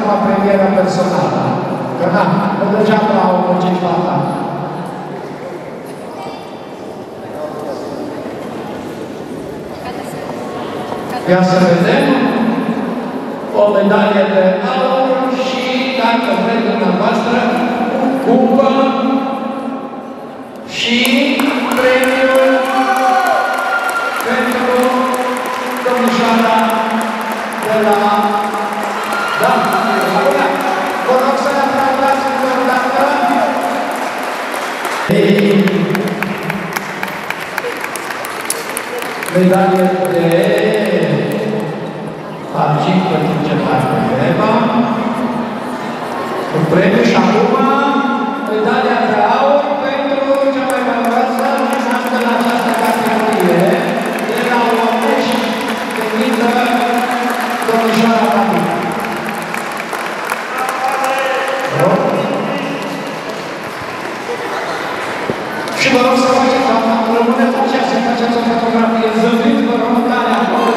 acum premieră personală. Că na, nu degeaba la o muncitoată. Ia să vedem o medalie de aur și, dacă vreți dumneavoastră, cupă și premiul pentru domnișoara de la... Da, vă rog să ne aplaudați încă o dată. Medalie de argint pentru Cetare Eva, un premiu și acum medalia de aur pentru cea mai valoroasă gimnastă în această categorie de la Onești, numită domnișoara Patrica. Și vă rog să faceți, rămâneți așa, să faceți o fotografie, zâmbiți, vă rog, care acolo,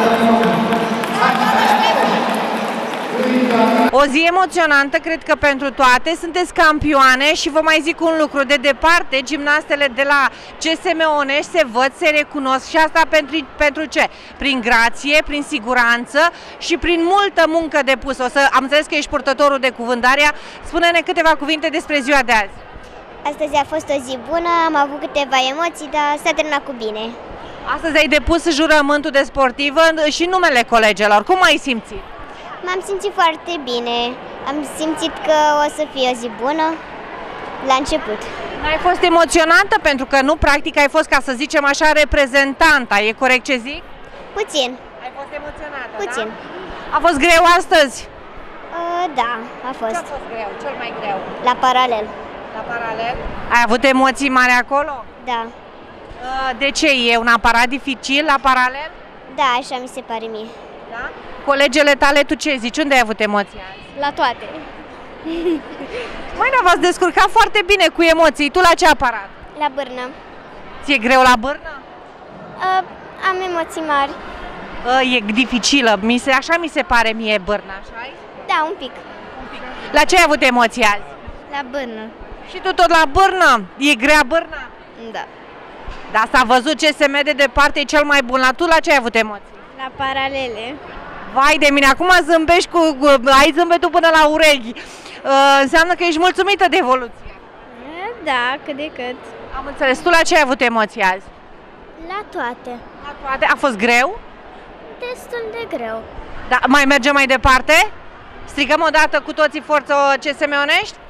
o zi emoționantă, cred că pentru toate, sunteți campioane și vă mai zic un lucru, de departe, gimnastele de la CSM Onești se văd, se recunosc și asta pentru ce? Prin grație, prin siguranță și prin multă muncă depusă. Am înțeles că ești purtătorul de cuvânt, Daria, spune-ne câteva cuvinte despre ziua de azi. Astăzi a fost o zi bună, am avut câteva emoții, dar s-a terminat cu bine. Astăzi ai depus jurământul de sportivă și numele colegelor. Cum ai simțit? M-am simțit foarte bine. Am simțit că o să fie o zi bună la început. Ai fost emoționată pentru că nu, practic, ai fost, ca să zicem așa, reprezentanta. E corect ce zic? Puțin. Ai fost emoționată, puțin. Da? A fost greu astăzi? Da, a fost. Ce a fost greu? Cel mai greu? La paralel. La paralel? Ai avut emoții mari acolo? Da. De ce? E un aparat dificil la paralel? Da, așa mi se pare mie. Da? Colegele tale, tu ce zici? Unde ai avut emoții azi? La toate. Măi, dar v-ați descurcat foarte bine cu emoții. Tu la ce aparat? La bârnă. Ți-e greu la bârnă? Am emoții mari. E dificilă. Așa mi se pare mie bârna, așa-i? Da, un pic. La ce ai avut emoții azi? La bârnă. Și tu tot la bârnă? E grea bârna? Da. Dar s-a văzut CSM de departe, e cel mai bun. La tu la ce ai avut emoții? La paralele. Vai de mine, acum zâmbești ai zâmbetul până la urechi. Înseamnă că ești mulțumită de evoluție. Da, cât de cât. Am înțeles. Tu la ce ai avut emoții azi? La toate. La toate. A fost greu? Destul de greu. Da, mai mergem mai departe? Strigăm o dată cu toții forță CSM Onești?